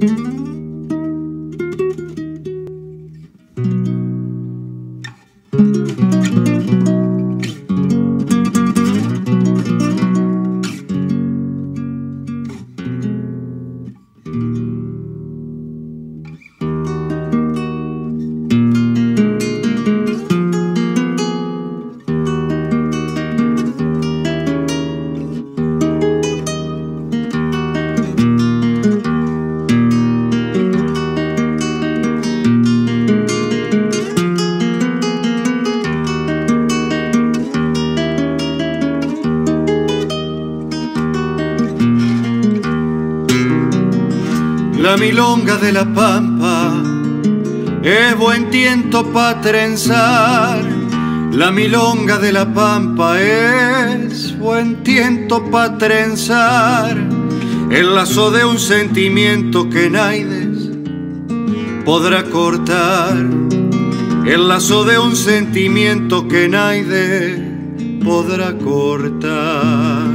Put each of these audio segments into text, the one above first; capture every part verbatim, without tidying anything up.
La milonga de la pampa es buen tiento pa' trenzar. La milonga de la pampa es buen tiento pa' trenzar. El lazo de un sentimiento que naides podrá cortar. El lazo de un sentimiento que naides podrá cortar.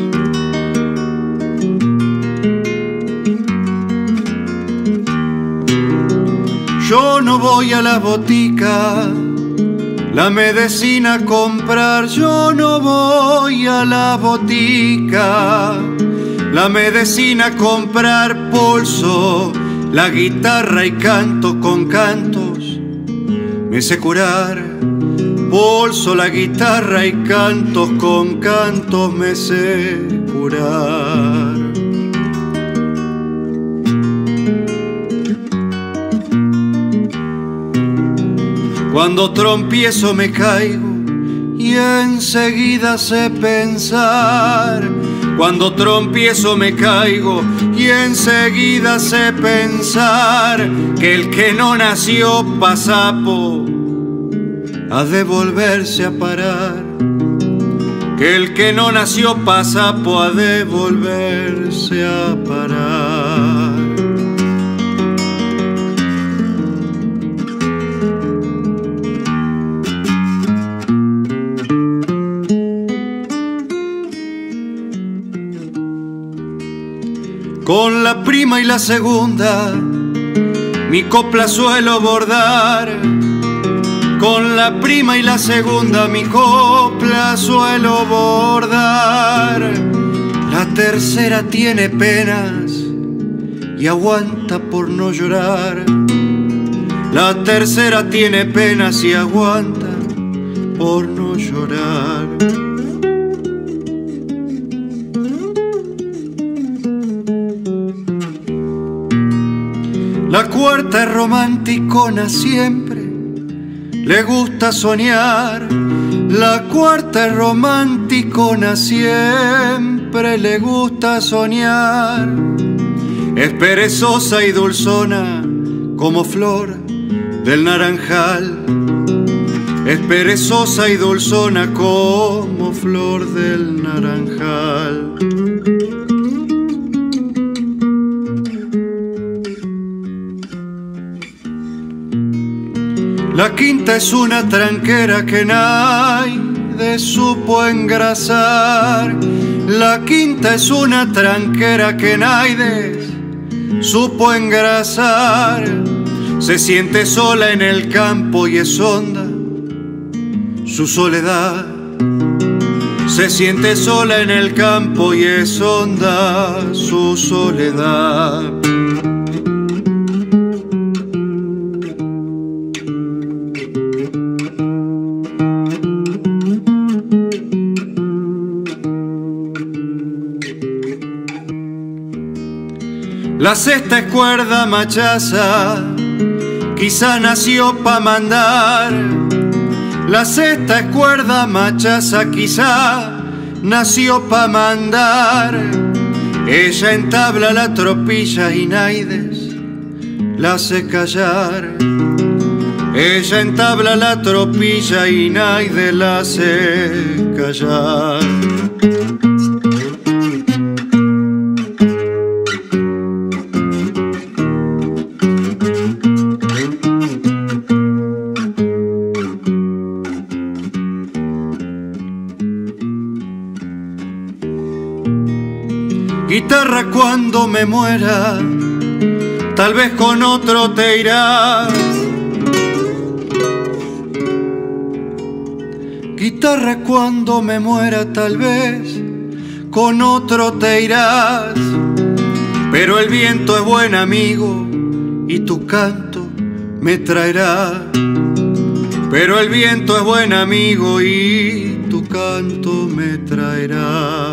Yo no voy a la botica, la medicina a comprar. Yo no voy a la botica, la medicina a comprar. Pulso la guitarra y canto con cantos, me sé curar. Pulso la guitarra y cantos con cantos, me sé curar. Cuando trompiezo me caigo y enseguida sé pensar. Cuando trompiezo me caigo y enseguida sé pensar que el que no nació pa' sapo ha de volverse a parar. Que el que no nació pa' sapo ha de volverse a parar. Con la prima y la segunda mi copla suelo bordar. Con la prima y la segunda mi copla suelo bordar. La tercera tiene penas y aguanta por no llorar. La tercera tiene penas y aguanta por no llorar. La cuarta es romanticona siempre, le gusta soñar. La cuarta es romanticona siempre, le gusta soñar. Es perezosa y dulzona como flor del naranjal. Es perezosa y dulzona como flor del naranjal. La quinta es una tranquera que nadie supo engrasar. La quinta es una tranquera que nadie supo engrasar. Se siente sola en el campo y es honda su soledad. Se siente sola en el campo y es honda su soledad. La sexta es cuerda machaza, quizá nació pa' mandar. La sexta es cuerda machaza, quizá nació pa' mandar. Ella entabla la tropilla y naides la hace callar. Ella entabla la tropilla y naides la hace callar. Guitarra, cuando me muera, tal vez con otro te irás. Guitarra, cuando me muera tal vez con otro te irás, pero el viento es buen amigo y tu canto me traerá. Pero el viento es buen amigo y tu canto me traerá.